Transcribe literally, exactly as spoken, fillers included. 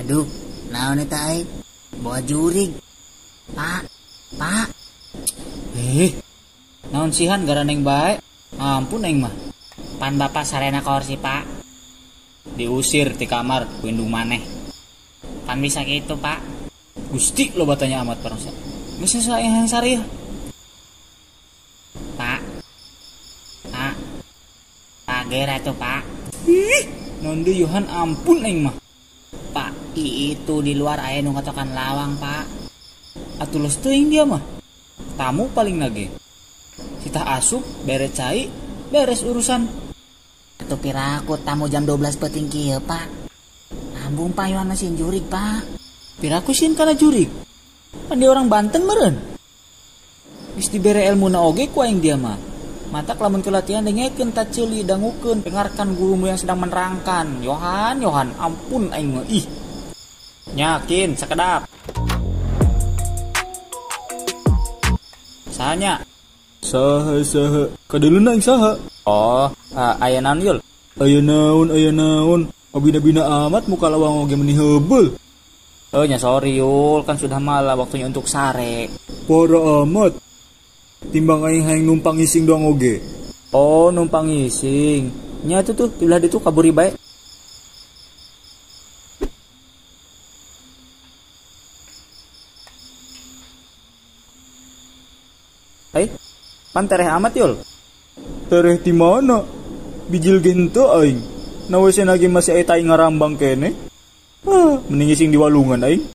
Aduh, naon eta aing? Bawa jurig. Pak, Pak. Eh, naon sihan garaneng bae? Ampun aing mah. Pan bapak sarena kursi, Pak. Diusir ti kamar ku indung maneh. Pan bisa gitu, Pak. Gusti lo batanya amat parangsa. Geus saeang yang sari. Pak. Pak. Pak gera tuh, Pak. Ih, naon deui Yohan ampun aing mah. Pak, itu di luar aya nu ngotokan lawang, Pak. Atulos teuing dia mah. Tamu paling nage. Citah asup, beres cai, beres urusan. Atuh piraku tamu jam dua belas peuting kieu, Pak. Ambung Pak Yohan mesin jurig, Pak. Piraku sieun kana jurig. Pan dia orang Banten meureun. Geus dibere elmuna oge ku aing dia mah. Mata lamun kelatihan dengekeun ta ceuli dangukeun dengarkan gurumu yang sedang menerangkan. Yohan, Yohan, ampun aing mah ih. Yakin sakedap. Sahanya? Saha saha. Kadeuluna aing saha? Oh, uh, aya naon yul? Aya naon, aya naon. Abina-bina amat muka lawang oge meni heubeul. Oh nya sorry yul, kan sudah malam waktunya untuk sare. Para amat. Timbang aing hayang numpang ising doang oge. Oh, numpang ising. Nya itu tuh, belah ditu kaburi bae. Hai, pan tereh amat yul. Tereh di mana? Bijil gento aing. Nawese lagi masih aya tai ngarambang kene. Ah, mending ising di walungan aing.